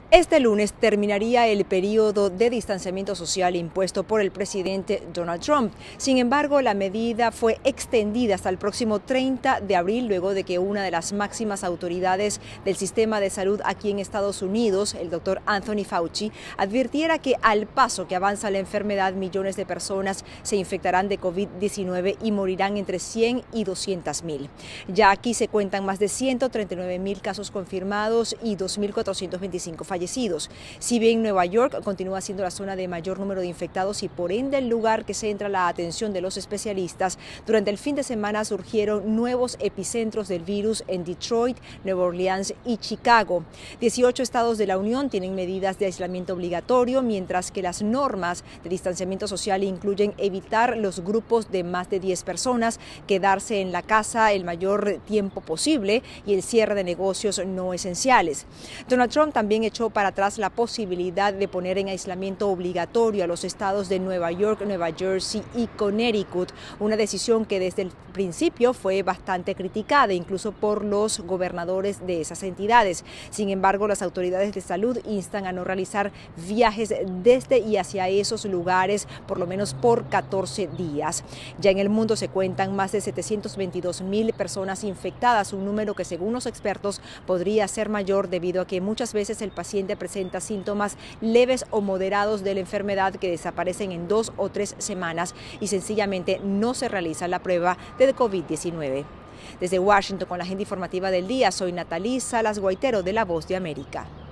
Este lunes terminaría el periodo de distanciamiento social impuesto por el presidente Donald Trump. Sin embargo, la medida fue extendida hasta el próximo 30 de abril, luego de que una de las máximas autoridades del sistema de salud aquí en Estados Unidos, el doctor Anthony Fauci, advirtiera que al paso que avanza la enfermedad, millones de personas se infectarán de COVID-19 y morirán entre 100 y 200,000. Ya aquí se cuentan más de 139,000 casos confirmados y 2,425 fallecidos. Si bien Nueva York continúa siendo la zona de mayor número de infectados y por ende el lugar que centra la atención de los especialistas, durante el fin de semana surgieron nuevos epicentros del virus en Detroit, Nueva Orleans y Chicago. 18 estados de la Unión tienen medidas de aislamiento obligatorio, mientras que las normas de distanciamiento social incluyen evitar los grupos de más de 10 personas, quedarse en la casa el mayor tiempo posible y el cierre de negocios no esenciales. Donald Trump también echó para atrás la posibilidad de poner en aislamiento obligatorio a los estados de Nueva York, Nueva Jersey y Connecticut, una decisión que desde el principio fue bastante criticada, incluso por los gobernadores de esas entidades. Sin embargo, las autoridades de salud instan a no realizar viajes desde y hacia esos lugares, por lo menos por 14 días. Ya en el mundo se cuentan más de 722,000 personas infectadas, un número que según los expertos podría ser mayor debido a que muchas veces el paciente presenta síntomas leves o moderados de la enfermedad que desaparecen en 2 o 3 semanas y sencillamente no se realiza la prueba de COVID-19. Desde Washington con la agenda informativa del día, soy Natalí Salas Guaitero de La Voz de América.